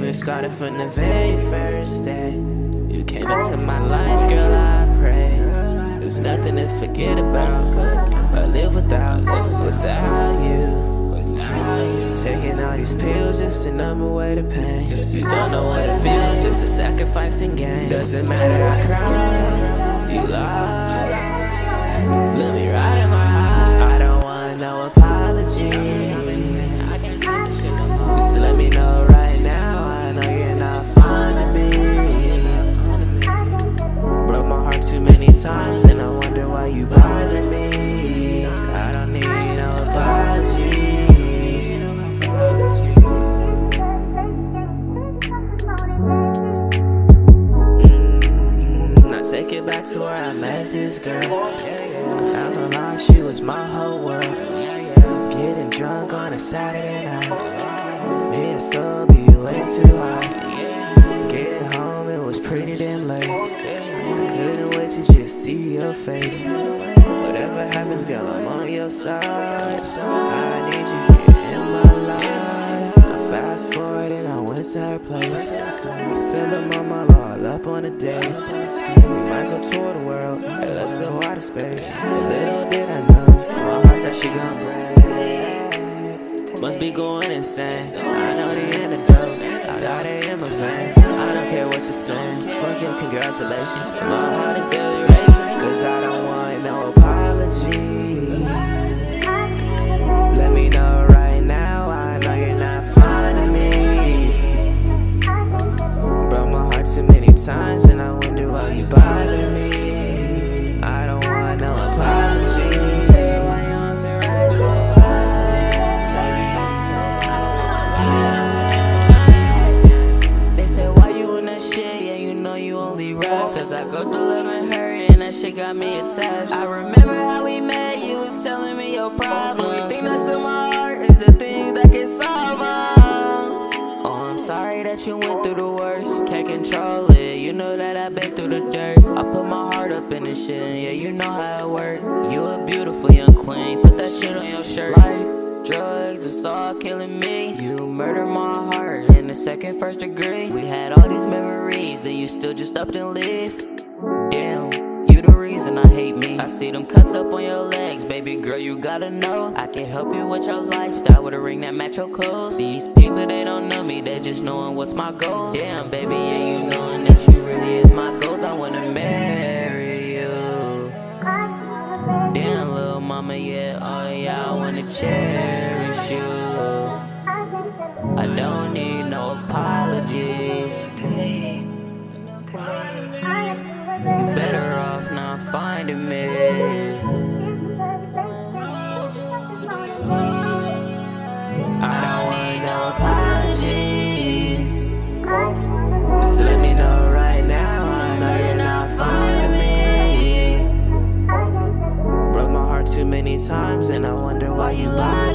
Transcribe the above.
it started from the very first day. You came into my life, girl, I pray. There's nothing to forget about, or live without you. Taking all these pills just to numb away the pain. You don't know what it feels, just a sacrificing game. Doesn't matter, I cry, you lie. Let me ride in my high. I don't want no apology. Just let me know right now, I know you're not fond of me. Broke my heart too many times and I wonder why you bother me. I don't need no apology. Now take it back to where I met this girl. I'm not gonna lie, she was my whole world. Getting drunk on a Saturday night, me and Soul be way too high. Getting home, it was pretty damn late. I couldn't wait to just see your face. Whatever happens, girl, I'm on your side. I need you here in my life. I fast forward and I went to her place. Send her mama all up on a date. We might go tour the world, hey, let's go outer space. Little did I know, my heart that she gon' break. Must be going insane. I know the antidote, I got it in my vein. I don't care what you're saying, fuck your congratulations. My heart is barely racing, cause I don't want no apology. Let me know right now, I know you're not fond of me. Broke my heart too many times and I wonder why you bother me. I don't want no apology. Cause I go through loving her and that shit got me attached. I remember how we met, you was telling me your problems. The thing that's in my heart is the things that can solve them. Oh, I'm sorry that you went through the worst. Can't control it, you know that I've been through the dirt. I put my heart up in this shit, and yeah, you know how it work. You a beautiful young queen, put that shit on your shirt. Life, drugs, it's all killing me. You murdered my heart in the second first degree. We had all these memories and you still just upped and left. Damn, you the reason I hate me. I see them cuts up on your legs, baby girl, you gotta know I can help you with your lifestyle with a ring that match your clothes. These people, they don't know me, they just knowing what's my goal. Damn, baby, yeah, you knowing that you really is my goals. I wanna marry you. Damn, little mama, yeah, oh yeah, I wanna cherish you. I don't need no apologies. You better off not finding me. I don't want no apologies. Just let me know right now, I know you're not fond of me. Broke my heart too many times and I wonder why you lied.